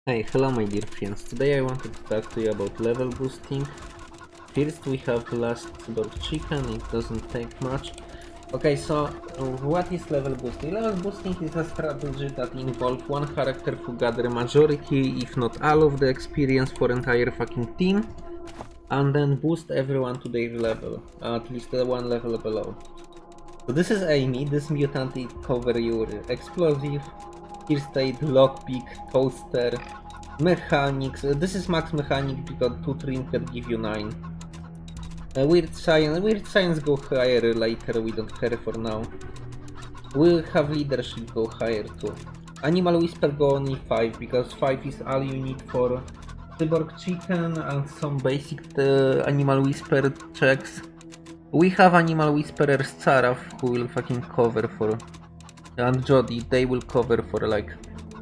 Hey, hello my dear friends. Today I wanted to talk to you about level boosting. First we have the last Cyborg Chicken, it doesn't take much. Okay, so what is level boosting? Level boosting is a strategy that involves one character to gather majority, if not all of the experience for entire fucking team, and then boost everyone to their level, at least one level below. So this is Amy, this mutant it cover your explosive, first aid, lockpick, toaster, mechanics. This is max mechanic because 2 trinket give you 9. Weird science go higher later, we don't care for now. We'll have leadership go higher too. Animal whisper go only 5 because 5 is all you need for Cyborg Chicken and some basic animal whisper checks. We have animal whisperer Saraf who will fucking cover for, and Jody, they will cover for like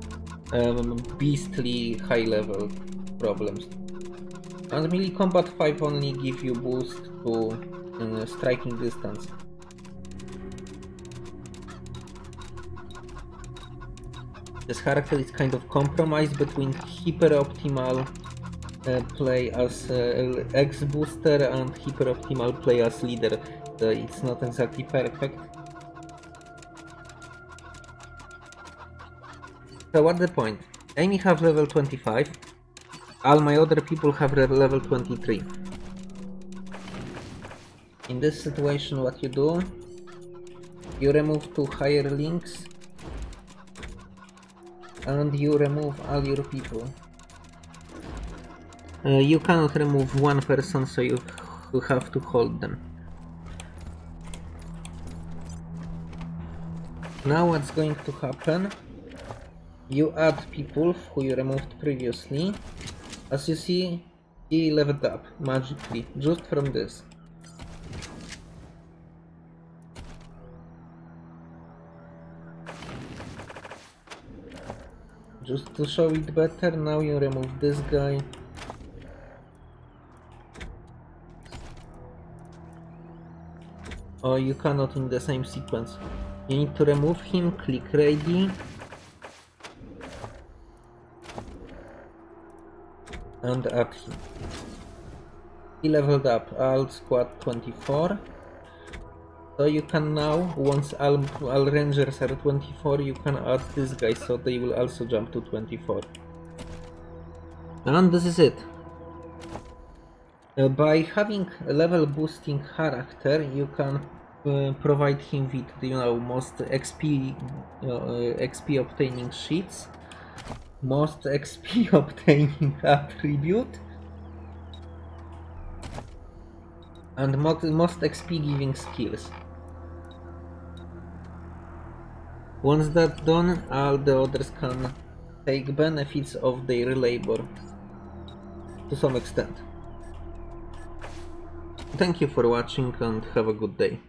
beastly high level problems. And melee combat 5 only give you boost to striking distance. This character is kind of compromise between hyper optimal play as ex-booster and hyper optimal play as leader. It's not exactly perfect. So what's the point? Amy have level 25, all my other people have level 23. In this situation what you do, you remove 2 higher links and you remove all your people. You cannot remove one person, so you have to hold them. Now what's going to happen? You add people who you removed previously. As you see, he leveled up magically just from this. Just to show it better, now you remove this guy. Or you cannot in the same sequence. You need to remove him, click ready. And add him. He leveled up, all squad 24. So you can now, once all rangers are 24, you can add this guy, so they will also jump to 24. And this is it. By having a level boosting character, you can provide him with, most XP, XP obtaining sheets, most XP obtaining attribute, and most XP giving skills. Once that's done, all the others can take benefits of their labor to some extent. Thank you for watching and have a good day.